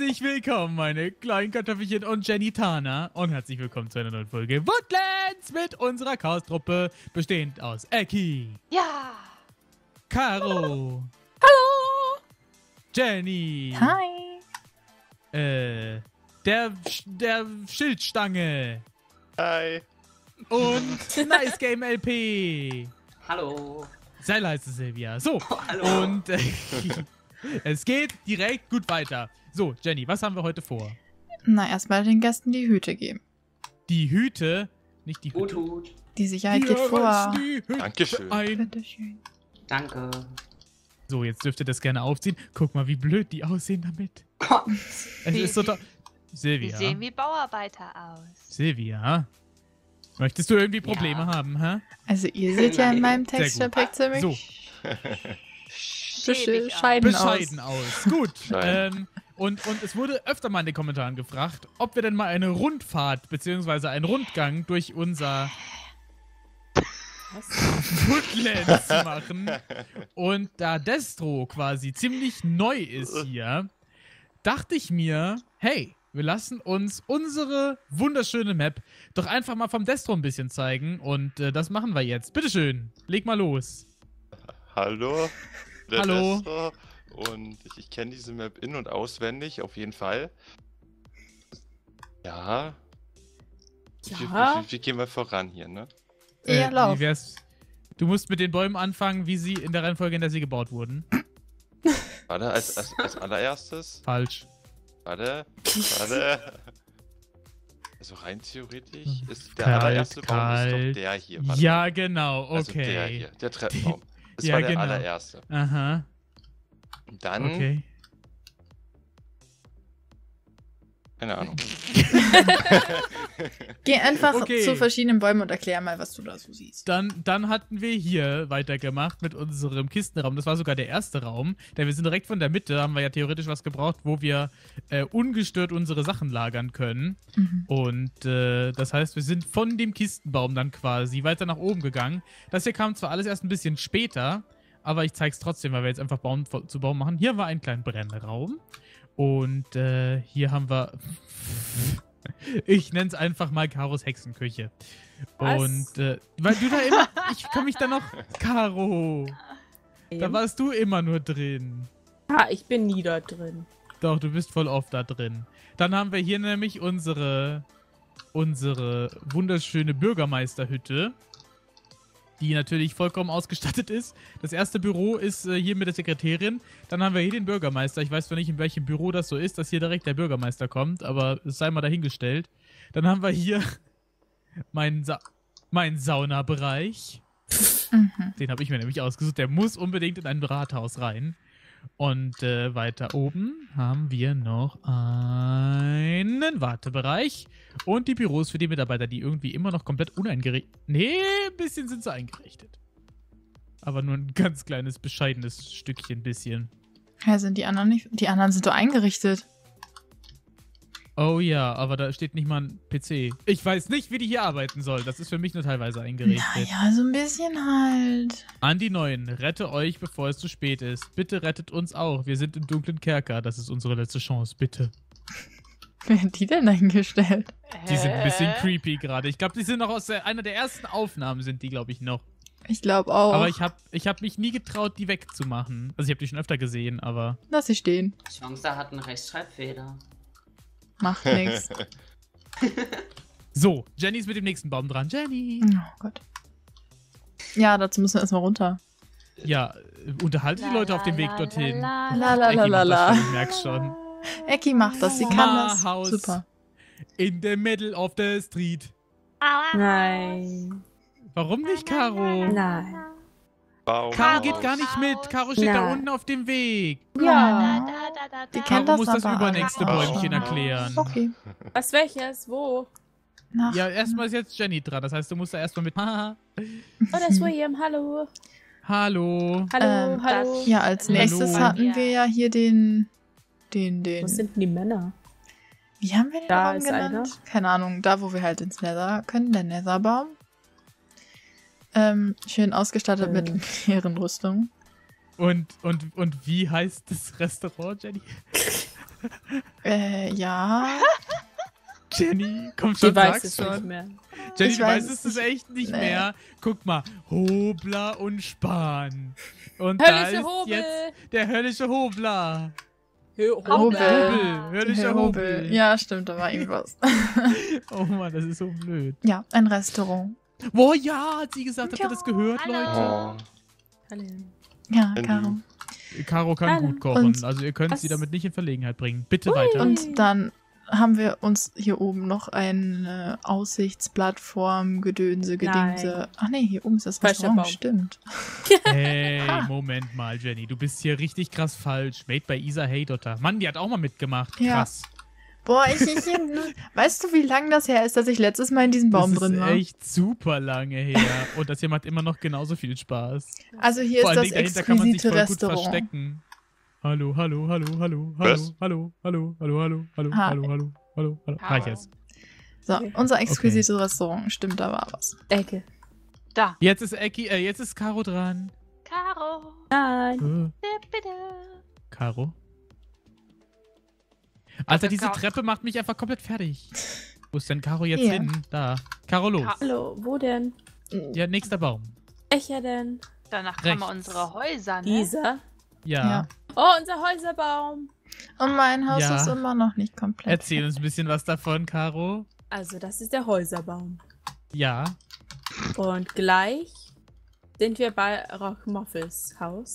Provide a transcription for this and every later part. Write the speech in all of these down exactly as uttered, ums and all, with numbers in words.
Herzlich willkommen, meine kleinen Kartoffelchen und Jenny Tana. Und herzlich willkommen zu einer neuen Folge Woodlands mit unserer Chaos-Truppe, bestehend aus Eki. Ja. Caro. Hallo. Jenny. Hi. Äh, der, der Schildstange. Hi. Und Nice Game L P. Hallo. Sei leise, Silvia. So, Oh, hallo. und äh, es geht direkt gut weiter. So, Jenny, was haben wir heute vor? Na, erstmal den Gästen die Hüte geben. Die Hüte, nicht die Hut, Hüte. Hut. Die Sicherheit Hier geht vor. reißt die Hüte Dankeschön. ein. Bitteschön. Danke. So, jetzt dürft ihr das gerne aufziehen. Guck mal, wie blöd die aussehen damit. Es Wie- ist so toll. Die Silvia. sehen wie Bauarbeiter aus. Silvia. Möchtest du irgendwie Probleme Ja. haben, hä? Also ihr seht ja in meinem Sehr Texture-Pack ziemlich So. Schäbig bescheiden aus. Bescheiden aus. Gut. Bescheiden. ähm, und, und es wurde öfter mal in den Kommentaren gefragt, ob wir denn mal eine Rundfahrt bzw. einen Rundgang durch unser Woodlands machen. Und da Destro quasi ziemlich neu ist hier, dachte ich mir, hey, wir lassen uns unsere wunderschöne Map doch einfach mal vom Destro ein bisschen zeigen. Und äh, das machen wir jetzt. Bitteschön, leg mal los. Hallo. Der Hallo. Destro. Und ich, ich kenne diese Map in- und auswendig, auf jeden Fall. Ja. Wie, wie, wie, wie gehen wir voran hier, ne? Ja, Äh, lauf. wie wär's? Du musst mit den Bäumen anfangen, wie sie in der Reihenfolge, in der sie gebaut wurden. Warte, als, als, als allererstes. Falsch. Warte. Warte. Also rein theoretisch ist der Kalt, allererste Baum ist kalt. doch der hier. Warte. Ja, genau, okay. Also der hier, der Treppenbaum. Das Ja, war der genau. allererste. Aha, Und dann, okay. keine Ahnung. Geh einfach Okay. zu verschiedenen Bäumen und erklär mal, was du da so siehst. Dann, dann hatten wir hier weitergemacht mit unserem Kistenraum. Das war sogar der erste Raum, denn wir sind direkt von der Mitte, haben wir ja theoretisch was gebraucht, wo wir äh, ungestört unsere Sachen lagern können. Mhm. Und äh, das heißt, wir sind von dem Kistenbaum dann quasi weiter nach oben gegangen. Das hier kam zwar alles erst ein bisschen später, aber ich zeig's trotzdem, weil wir jetzt einfach Baum zu Baum machen. Hier war ein kleiner Brennraum. Und äh, hier haben wir... Ich nenne es einfach mal Karos Hexenküche. Was? Und äh, weil du da immer... Ich kann mich da noch... Caro! Da warst du immer nur drin. Ah, ich bin nie da drin. Doch, du bist voll oft da drin. Dann haben wir hier nämlich unsere... Unsere wunderschöne Bürgermeisterhütte, die natürlich vollkommen ausgestattet ist. Das erste Büro ist äh, hier mit der Sekretärin. Dann haben wir hier den Bürgermeister. Ich weiß zwar nicht, in welchem Büro das so ist, dass hier direkt der Bürgermeister kommt, aber es sei mal dahingestellt. Dann haben wir hier meinen Sa mein Saunabereich. Mhm. Den habe ich mir nämlich ausgesucht. Der muss unbedingt in ein Rathaus rein. Und äh, weiter oben haben wir noch einen Wartebereich und die Büros für die Mitarbeiter, die irgendwie immer noch komplett uneingerichtet... Nee, ein bisschen sind sie eingerichtet. Aber nur ein ganz kleines, bescheidenes Stückchen bisschen. Ja, sind die anderen nicht? Die anderen sind doch eingerichtet. Oh ja, aber da steht nicht mal ein P C. Ich weiß nicht, wie die hier arbeiten soll. Das ist für mich nur teilweise eingerichtet. Naja, so ein bisschen halt. An die Neuen, rette euch, bevor es zu spät ist. Bitte rettet uns auch. Wir sind im dunklen Kerker. Das ist unsere letzte Chance, bitte. Wer hat die denn eingestellt? Die sind ein bisschen Hä? creepy gerade. Ich glaube, die sind noch aus der, einer der ersten Aufnahmen sind die, glaube ich, noch. Ich glaube auch. Aber ich habe ich hab mich nie getraut, die wegzumachen. Also ich habe die schon öfter gesehen, aber... Lass sie stehen. Chance, da hat einen Rechtschreibfehler. Macht nix. So, Jenny ist mit dem nächsten Baum dran. Jenny! Oh Gott. Ja, dazu müssen wir erstmal runter. Ja, äh, unterhalte die Leute auf dem Weg dorthin. La la la Ecki la macht das la. schon, ich merk's schon. Ecki macht das, sie kann das. Haus. Super. In the middle of the street. Aua. Nein. Warum nicht, Caro? Nein. Baum Caro aus. geht gar nicht mit. Caro steht da Nein. unten auf dem Weg. Da, Ja. da, da, da, Die da. kennt Caro das muss das aber übernächste alles Bäumchen schon. erklären. Okay. Was welches? Wo? Nach. Ja, erstmal ist jetzt Jenny dran. Das heißt, du musst da erstmal mit... Haha. Oh, das ist William. Hallo. Hallo. Hallo, Ähm, hallo. Ja, als Hallo. nächstes hatten wir ja hier den. Den, den. Wo sind denn die Männer? Wie haben wir den Da Baum ist genannt? einer. Keine Ahnung, da wo wir halt ins Nether können, der Netherbaum. Ähm, schön ausgestattet Ähm. mit Ehrenrüstung. Und, und, und wie heißt das Restaurant, Jenny? Äh, ja. Jenny, komm schon, Die weiß sag's es schon. nicht mehr. Jenny, Ich du weiß weißt es es nicht. echt nicht Nee. mehr. Guck mal, Hobler und Span. Und da Höllische ist Hobel. jetzt der höllische Hobler. Hö Hobel. Hobel, höllischer Herr Hobel. Ja, stimmt, da war irgendwas. Oh Mann, das ist so blöd. Ja, ein Restaurant. Boah, ja, hat sie gesagt. Habt ihr Ja, das gehört, hallo. Leute? Oh. Hallo. Ja, Wenn Caro. Caro kann Hallo. gut kochen. Und Also ihr könnt was- sie damit nicht in Verlegenheit bringen. Bitte weiter. Und dann haben wir uns hier oben noch eine Aussichtsplattform, Gedönse, Gedingse. Nein. Ach nee, hier oben ist das Falscher Restaurant, Baum. stimmt. Hey, Ha. Moment mal, Jenny. Du bist hier richtig krass falsch. Made by Isa Heydotter. Mann, die hat auch mal mitgemacht. Ja. Krass. Boah, ich, ich, weißt du, wie lang das her ist, dass ich letztes Mal in diesem Baum das drin ist war? echt super lange her. Und das hier macht immer noch genauso viel Spaß. Also hier Vor ist allen das Dingen dahinter kann man sich exquisite voll gut Restaurant. verstecken. Hallo, hallo, hallo, hallo, hallo, Was? hallo, hallo, hallo, hallo, hallo, Ha. hallo, hallo, hallo, hallo. Hallo. Reicht jetzt. So, Okay. unser exquisites Restaurant. Stimmt, da war was. Ecke. Da. Jetzt ist Ecki, äh, jetzt ist Caro dran. Caro. Nein. Äh, Bitte, bitte. Caro. Alter, Also, diese Caro- Treppe macht mich einfach komplett fertig. Wo ist denn Caro jetzt Hier. hin? Da. Caro, los. Ka- Hallo, wo denn? Ja, nächster Baum. Welcher denn? Danach kommen Rechts. unsere Häuser, ne? Dieser. Ja. Ja. Oh, unser Häuserbaum. Und mein Haus Ja. ist immer noch nicht komplett. Erzähl uns ein bisschen was davon, Caro. Also, das ist der Häuserbaum. Ja. Und gleich sind wir bei Rockmuffels Haus.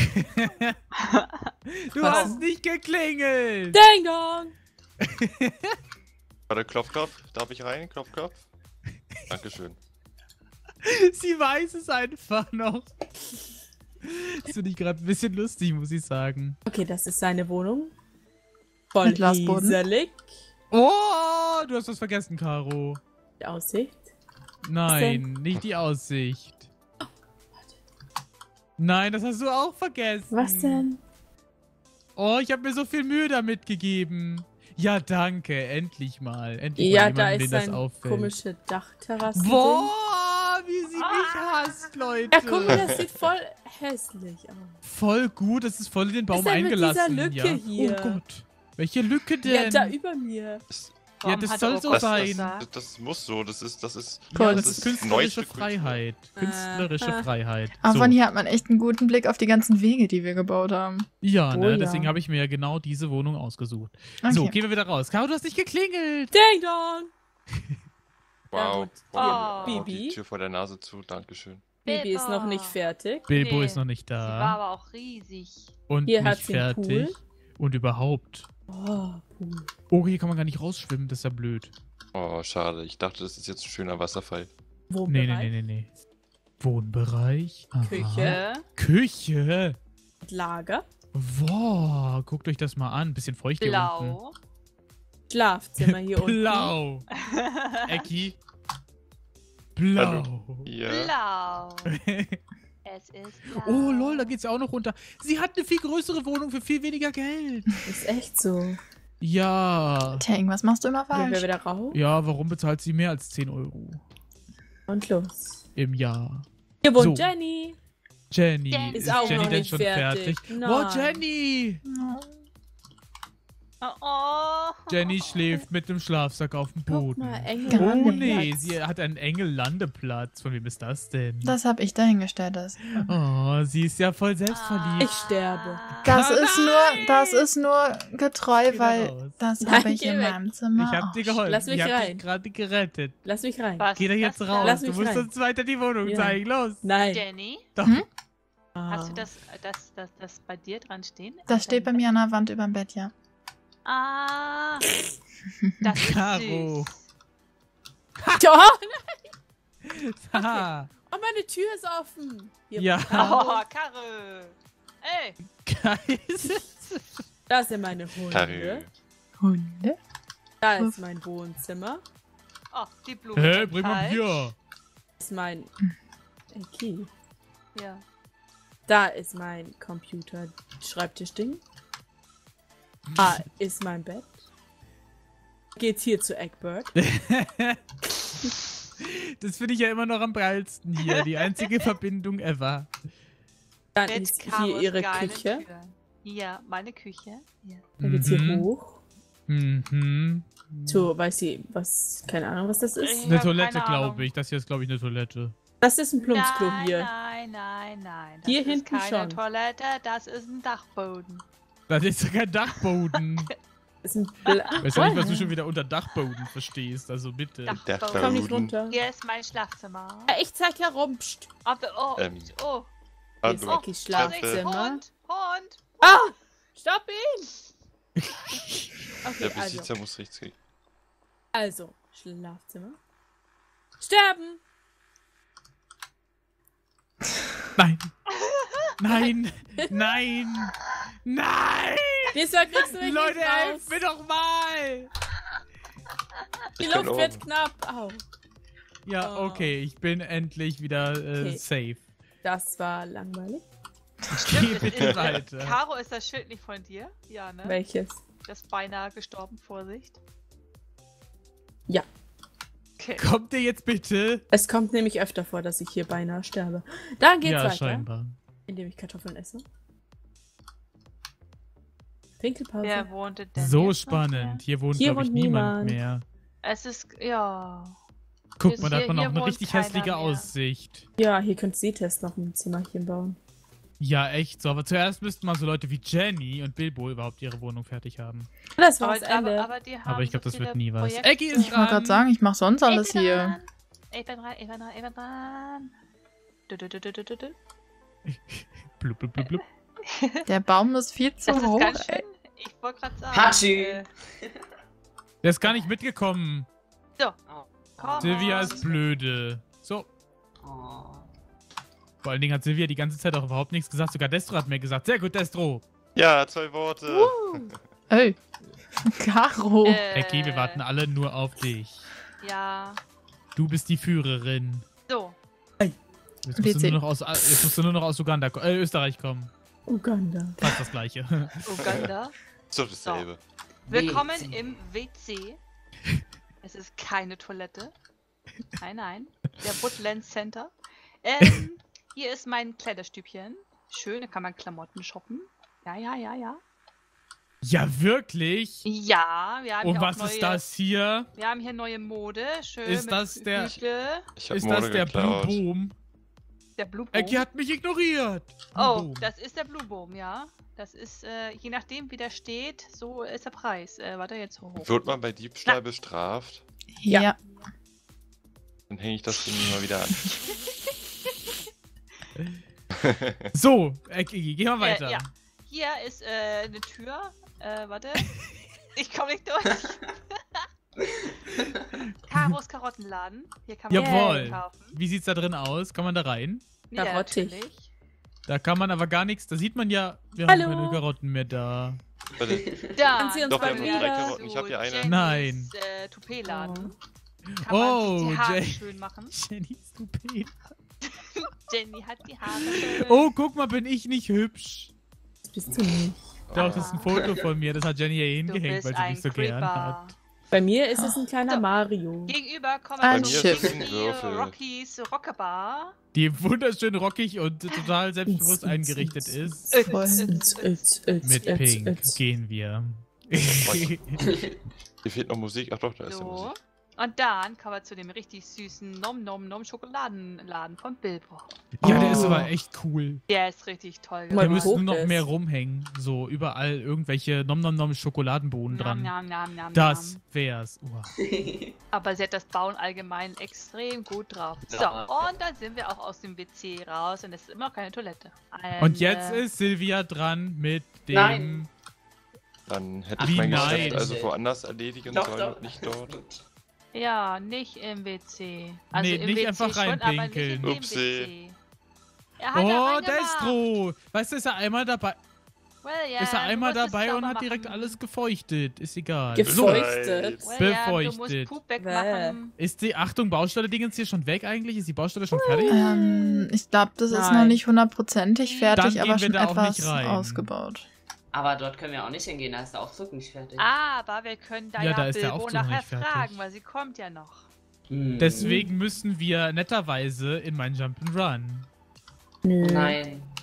Du Was? hast nicht geklingelt. Ding dong! Warte, Klopf, Klopf. Darf ich rein? Klopf, Klopf. Dankeschön. Sie weiß es einfach noch. Das finde ich gerade ein bisschen lustig, muss ich sagen. Okay, das ist seine Wohnung. Voll Mit Glasboden? hieselig. Oh, du hast was vergessen, Caro. Die Aussicht. Nein, nicht die Aussicht. Nein, das hast du auch vergessen. Was denn? Oh, ich habe mir so viel Mühe damit gegeben. Ja, danke. Endlich mal. Endlich Ja, mal da jemandem, ist dem das ein auffällt. komische Dachterrasse drin. Boah, wie sie mich hasst, Leute. Ja, guck mal, das sieht voll hässlich aus. Voll gut, das ist voll in den Baum Was ist denn mit dieser eingelassen. Lücke ja. hier? Oh Gott. Welche Lücke denn? Ja, da über mir. Das, Ja, Warum das hat soll so August sein. gesagt? das, das muss so. Das ist, das ist, Ja, Kunst. das ist künstlerische neueste Kultur. Freiheit. Künstlerische Aha. Freiheit. Aber So. von hier hat man echt einen guten Blick auf die ganzen Wege, die wir gebaut haben. Ja, Oh ne? ja. Deswegen habe ich mir ja genau diese Wohnung ausgesucht. Okay. So, gehen wir wieder raus. Caro, du hast nicht geklingelt. Ding dong! Wow. gut. wow. Oh. Oh, die Bibi. Tür vor der Nase zu. Dankeschön. Baby ist noch Bilbo. nicht fertig. Bilbo Nee, ist noch nicht Sie war da. aber auch riesig. Und Hier nicht hat sie einen fertig. Pool. Und überhaupt. Oh, Pool. Oh, hier kann man gar nicht rausschwimmen. Das ist ja blöd. Oh, schade. Ich dachte, das ist jetzt ein schöner Wasserfall. Wo Nee, nee, nee, nee, nee. Wohnbereich. Aha. Küche. Äh? Küche. Lager. Wow, guckt euch das mal an. Bisschen feucht hier unten. Blau. Schlafzimmer hier unten. Blau. Ecki. Blau. Ja. Blau. Es ist blau. Oh, lol, da geht's ja auch noch runter. Sie hat eine viel größere Wohnung für viel weniger Geld. Ist echt so. Ja. Tja, irgendwas machst du immer Gehen wir falsch. wieder raus Ja, warum bezahlt sie mehr als zehn Euro und los. im Jahr? Hier wohnt So. Jenny. Jenny, Jenny. ist, Ist auch Jenny noch denn nicht schon fertig. fertig? Nein. Oh, Jenny! Oh, oh. Jenny schläft mit dem Schlafsack auf dem Guck Boden. mal, Engel. Genau. Oh Landeplatz. nee, sie hat einen Engellandeplatz. Von wem ist das denn? Das habe ich dahingestellt. Das, Oh, sie ist ja voll selbstverliebt. Ich sterbe. das Ah, ist nur, das ist nur getreu, Geh da weil raus. das Nein, habe ich geh in weg. meinem Zimmer. Ich hab dir auch. geholfen. Lass mich ich hab rein. dich gerade gerettet. Lass mich rein. Was Geh da ist jetzt das raus. Lass Du mich musst rein. uns weiter die Wohnung Ja. zeigen. Los. Nein. Jenny, Doch, hm? Ah. hast du das, das, das, das bei dir dran stehen? Das steht bei mir an der Wand über dem Bett, ja. Ah, das ist Caro. süß. Ja. Haha. Oh, meine Tür ist offen. Hier Ja. wohnt Caro. Oh, Karre. Ey, Geil. Da sind meine Hunde. Karre. Hunde? Da ist mein Wohnzimmer. oh, die Blume. Hä, sind bring mal falsch. hier. Das ist mein Key. Ja. Da ist mein Computer, Schreibtischding. Da ist mein Bett. Geht's hier zu Egbert. Das finde ich ja immer noch am prallsten hier. Die einzige Verbindung ever. Dann Mit ist hier Karos ihre geile Küche. Tür. Ja, meine Küche. Ja. Dann geht's hier Mhm. hoch. Mhm. Zu, weiß sie, was, keine Ahnung, was das ist. Ich Eine hab Toilette, keine Ahnung. glaube ich. Das hier ist, glaube ich, eine Toilette. Das ist ein Plumpsklo nein, hier. Nein, nein, nein. Das Hier ist hinten keine schon. Toilette, das ist ein Dachboden. Das ist ja kein Dachboden. Das ist ein Bla Ich weiß ja nicht, was du schon wieder unter Dachboden verstehst. Also bitte. Dachboden. Komm nicht runter. Hier ist mein Schlafzimmer. Ja, ich zeig ja rum. Psst. Aber, oh, Ähm, oh, Hier ist Hallo. Eckis Vorsicht, Schlafzimmer. Hund, Hund. Ah! Stopp ihn! Okay, Der also. Besitzer muss rechts gehen. Also, Schlafzimmer. Sterben! Nein. Nein. Nein. Nein. Diesmal kriegst du mich Leute, nicht raus. helft mir doch mal. Die Ich bin Luft wird oben. knapp. Au. Ja, Oh. okay. Ich bin endlich wieder äh, Okay. safe. Das war langweilig. Geh bitte weiter. Caro, ist das Schild nicht von dir? Ja, ne? Welches? Das ist beinahe gestorben, Vorsicht. Ja. Okay. Kommt ihr jetzt bitte? Es kommt nämlich öfter vor, dass ich hier beinahe sterbe. Dann geht's Ja, weiter, scheinbar. indem ich Kartoffeln esse. Pinkelpause. Wer wohnte denn So jetzt noch spannend. Hier wohnt, Hier glaube ich, wohnt niemand niemand. mehr. hier? Es ist, ja. Guck Ist mal, da hat hier- man auch hier eine wohnt richtig keiner hässliche mehr. Aussicht. Ja, hier könnt Sehtest noch ein Zimmerchen bauen. Ja, echt so. Aber zuerst müssten mal so Leute wie Jenny und Bilbo überhaupt ihre Wohnung fertig haben. Das war Aber, das Ende. aber, aber die haben Aber ich so glaube, das wird viele nie was. Projekte. Ecki ist Ich wollte dran. gerade sagen, ich mache sonst alles Ich bin hier. dran. Ich bin dran, ich bin dran, ich bin dran. Du, du, du, du, du, du, du. Blub, blub, blub, blub. Der Baum ist viel zu Das ist hoch. ganz ey. schön. Ich wollte gerade sagen. Hatschi. äh, Der ist gar nicht mitgekommen. So, Oh. komm. Silvia ist blöde. So. Oh. Vor allen Dingen hat Silvia die ganze Zeit auch überhaupt nichts gesagt. Sogar Destro hat mir gesagt. Sehr gut, Destro. Ja, zwei Worte. Ey. Caro. Äh, Ecki, wir warten alle nur auf dich. Ja. Du bist die Führerin. So. Jetzt musst, du W C. nur noch aus, jetzt musst du nur noch aus Uganda, ko- äh, Österreich kommen. Uganda. Fast das gleiche. Uganda. Ist doch dasselbe. Willkommen W C. im W C. Es ist keine Toilette. Nein, nein. Der Woodland Center. Ähm, hier ist mein Kleiderstübchen. Schön, da kann man Klamotten shoppen. Ja, ja, ja, ja. Ja, wirklich? Ja, wir haben Und hier auch was neue, ist das hier? Wir haben hier neue Mode. Schön Ist mit das der- Hüte. Ich hab Ist Mode das der Blue geklaut. Boom? Der Blue Boom. Ecki hat mich ignoriert. Blue Oh, Boom. das ist der Blue Boom, ja. Das ist, äh, je nachdem wie der steht, so ist der Preis. Äh, warte, jetzt hoch. Wird man bei Diebstahl bestraft? Ja. Ja. Dann hänge ich das Ding mal wieder an. So, Ecki, geh mal weiter. Äh, ja. Hier ist äh, eine Tür. Äh, warte. Ich komme nicht durch. Karos Karottenladen. Hier kann man Jawohl. Karotten kaufen. Wie sieht's da drin aus? Kann man da rein? Ja, Karottig. natürlich. Da kann man aber gar nichts. Da sieht man ja, wir Hallo. haben keine Karotten mehr da. Warte, Da. Kannst du uns Doch, wir mal haben wieder- drei Karotten. Ich hab hier eine. Jennys, Nein. Äh, Toupet-Laden. Kann Oh, man sich die Haare Jay. schön machen. Jennys Toupet. Jenny hat die Haare schön. Oh, guck mal, bin ich nicht hübsch. Das bist du nicht. Doch, das ist ein Foto von mir. Das hat Jenny hier Du hingehängt, bist weil sie ein mich so gern Creeper. hat. Bei mir ist es ein kleiner So. Mario. Gegenüber kommen Ein wir Schiff. zu Ein Würfel. Rockies Rockerbar. Die wunderschön rockig und total selbstbewusst Ins- eingerichtet ins- ist. Voll. Ötz, ötz, ötz, Mit ötz, Pink ötz. gehen wir. Hier fehlt noch Musik. Ach doch, da ist ja So. Musik. Und dann kommen wir zu dem richtig süßen Nom Nom Nom Schokoladenladen von Bilbo. Ja, der ist Oh. aber echt cool. Der ist richtig toll. Mal Der wie müsste hoch nur noch der ist. mehr rumhängen. So überall irgendwelche Nom Nom Nom Schokoladenbohnen dran. Nam, nam, nam, Das nam. wär's. Uah. Aber sie hat das Bauen allgemein extrem gut drauf. So, Ja. und dann sind wir auch aus dem W C raus und es ist immer noch keine Toilette. Und jetzt äh, ist Silvia dran mit dem. Nein. Dann hätte Ach, ich mein wie Geschäft nein. also woanders erledigen Doch, sollen doch. und nicht dort. Ja, nicht im W C. Also Nee, im nicht W C einfach schon, aber nicht in reinpinkeln. dem Upsi. W C. Er hat da Oh, reingemacht. Destro! Weißt du, ist er einmal dabei, William, ist er du einmal musst es dabei und sauber hat direkt machen. alles gefeuchtet. Ist egal. Gefeuchtet. So. William, du Befeuchtet. musst Pup wegmachen. Ist die, Achtung, Baustelle-Dingens hier schon weg eigentlich? Ist die Baustelle schon fertig? Ähm, ich glaube, das ist Nein. noch nicht hundertprozentig Dann fertig, gehen aber wir schon da auch etwas nicht rein. ausgebaut. Aber dort können wir auch nicht hingehen, da ist der Aufzug nicht fertig. Aber wir können da Ja, ja, da ist der Bilbo Aufzug nachher nicht fertig. fragen, weil sie kommt ja noch. Hm. Deswegen müssen wir netterweise in mein Jump'n'Run. Nö. Nein.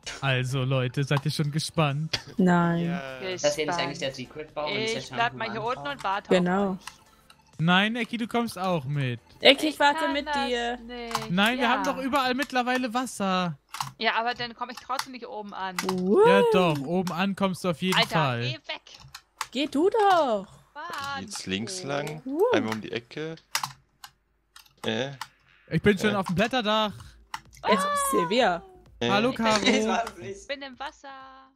Also, Leute, seid ihr schon gespannt? Nein. Ja. Ich- Das hier nicht eigentlich der Secret-Baum. und Ich bleib mal hier unten und warte Genau. auf euch. Nein, Eki, du kommst auch mit. Ecki, ich warte kann mit das dir. Nicht. Nein, wir ja. haben doch überall mittlerweile Wasser. Ja, aber dann komme ich trotzdem nicht oben an. What? Ja doch, oben an kommst du auf jeden Alter, Fall. geh weg. Geh du doch. Mann. Jetzt links lang, Uh. einmal um die Ecke. Äh, Ich bin schon Äh. auf dem Blätterdach. Jetzt, Silvia. äh. Hallo, Ich bin- Caro. Ich bin im Wasser.